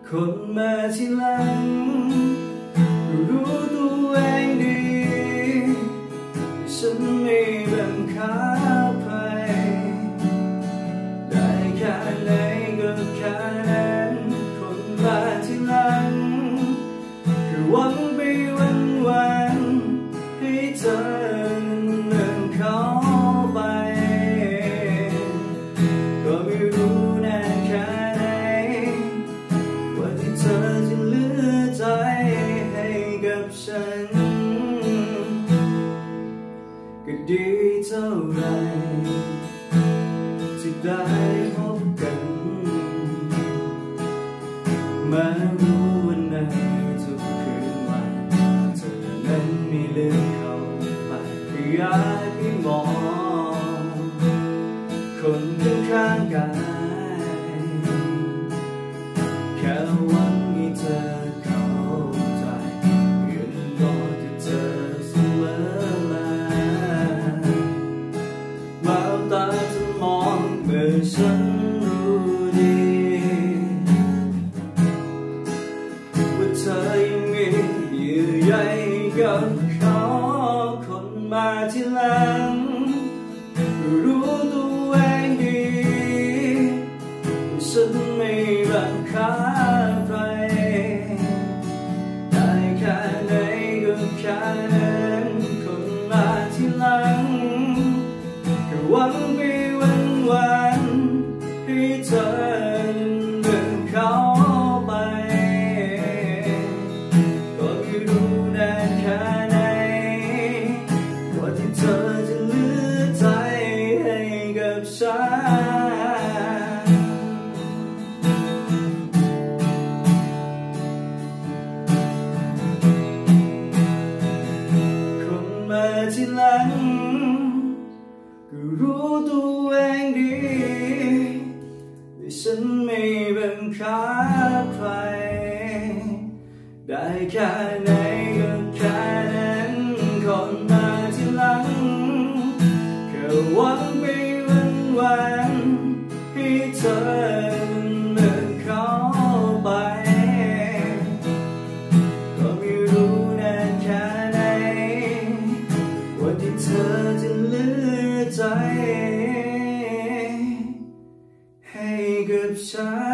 คนมาทีหลังรู้ตัวเองดีฉันไม่บังคับใครได้แค่ไหนก็แค่นั้นคนมาทีหลังคือหวังไปวันให้เธอเดินเข้าไปก็ไม่รู้นานแค่ไหนว่าที่เธอจะเหลือใจให้กับฉันก็ดีเท่าไรที่ได้พบกันมารู้วันไหนทุกคืนวันเธอนั้นไม่เลือกเขาไปอยากให้มองคนข้างกายแค่หวังให้เธอเข้าใจยืนรอที่เธอเสมอมาตาจะมองเมื่อฉันรู้ดีว่าเธอยังมีเยื่อใยกับเขาคนมาทีหลังรู้ตัวเองดีฉันไม่บังคับใครได้แค่ไหนก็แค่นั้นคนมาทีหลังแค่หวังไปวันให้เธอเดินเข้าไปก็ไม่รู้นานแค่ไหนว่าที่เธอจะเหลือใจให้กับฉันคนมาทีหลังก็รู้ตัวเองดีแต่ฉันไม่บังคับใครได้แค่ไหนก็แค่นั้นคนมาทีหลังแค่หวังไปวันให้เธอเดินเข้าไปก็ไม่รู้นานแค่ไหนว่าที่เธอจะเหลือใจให้กับฉัน